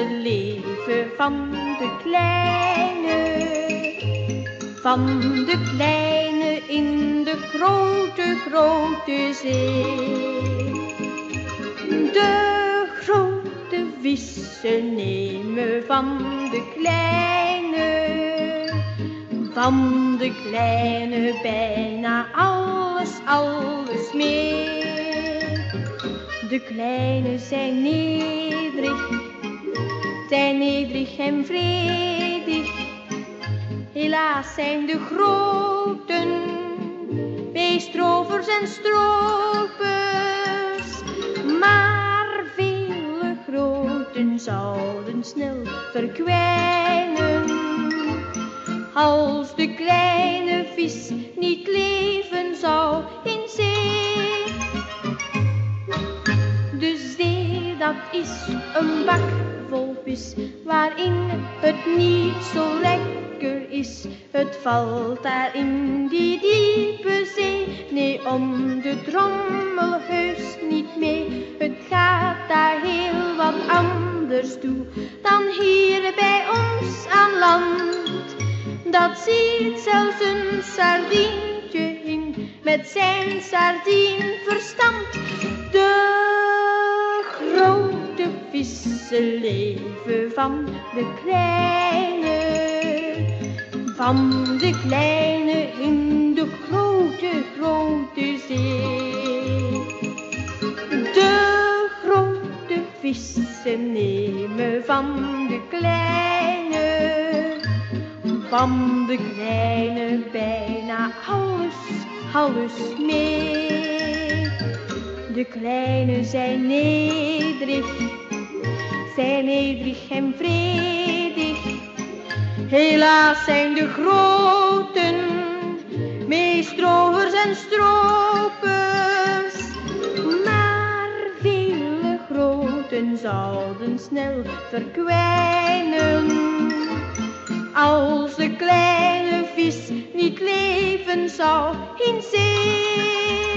vissenleven van de kleine in de grote, grote zee. De grote vissen nemen van de kleine bijna alles mee. De kleine zijn nederig en vredig. Helaas zijn de groten beestrovers en stropers. Maar vele groten zouden snel verkwijnen als de kleine vis niet leven zou in zee. De zee, dat is een bak vol vis waarin het niet zo lekker is. Het valt daar in die diepe zee, nee, om de drommel heus niet mee. Het gaat daar heel wat anders toe dan hier bij ons aan land. Dat ziet zelfs een sardientje in met zijn sardinverstand. De grote vissen leven van de kleine in de grote, grote zee. De grote vissen nemen van de kleine bijna alles mee. De kleine zijn nederig en vredig. Helaas zijn de groten meestrovers en stropers. Maar vele groten zouden snel verkwijnen als de kleine vis niet leven zou in zee.